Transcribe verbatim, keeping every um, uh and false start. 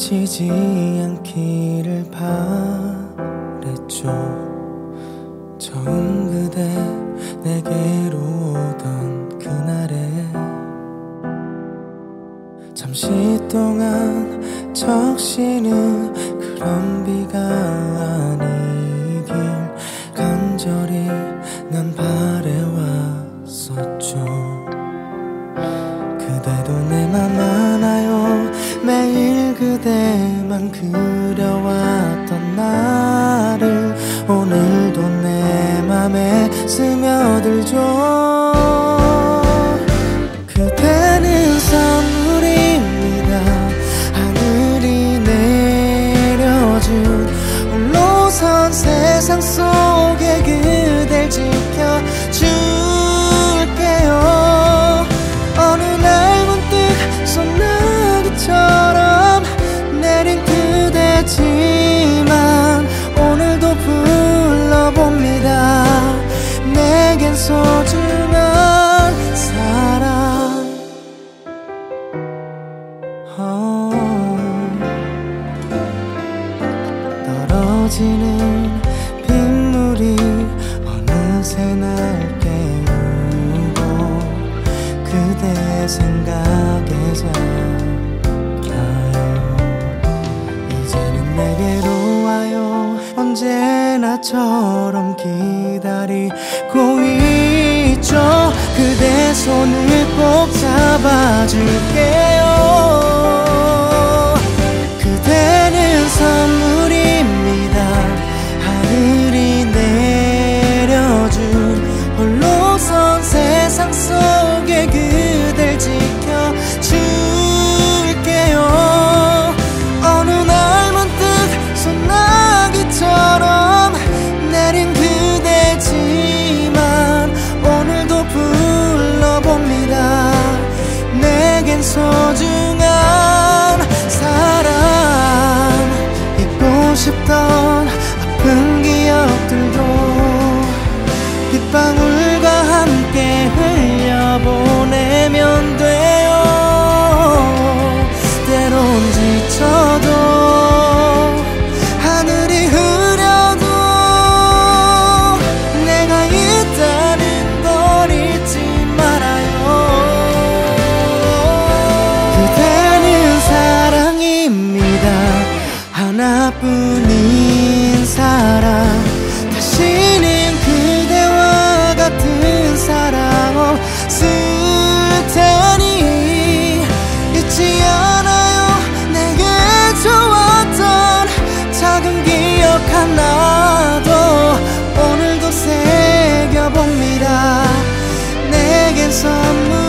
지치지 않기를 바랬죠. 처음 그대 내게로 오던 그날에 잠시 동안 적시는 그런 비가 아니길 간절히 난 바래왔었죠. 그대도 내 맘 알아요. 매일 그대만 그려왔던 나를 오늘도 내 맘에 스며들죠. 그대는 선물입니다. 하늘이 내려준 홀로선 세상 속에 그댈 지켜줄게요. 어느 날 문득 소나기처럼 내린 그대지만 오늘도 불러봅니다. 내겐 소중한 사랑. 어, 떨어지는 빗물이 어느새 날 깨우고 그대 생각에 잠겨요. 이제는 내게로 와요. 언제나처럼 기다리고 있죠. 그대 손을 꼭 잡아줄게요. 그대는 선물입니다. 하늘이 내려준 홀로선 세상 속에 그댈 지켜줄게요. 어느 날 문득 소나기처럼 내린 그대지만 오늘도 불러봅니다. 내겐 소중한 사람. 잊고 싶던 아픈 기억들도 빗방울과 함께 흘려보내면 돼요. 때론 지쳐도 하늘이 흐려도 내가 있다는 걸 잊지 말아요. 그대는 사랑입니다. 하나뿐인 사랑. 다시는 그대와 같은 사랑 없을 테니 잊지 않아요. 내게 좋았던 작은 기억 하나도 오늘도 새겨봅니다. 내겐 선물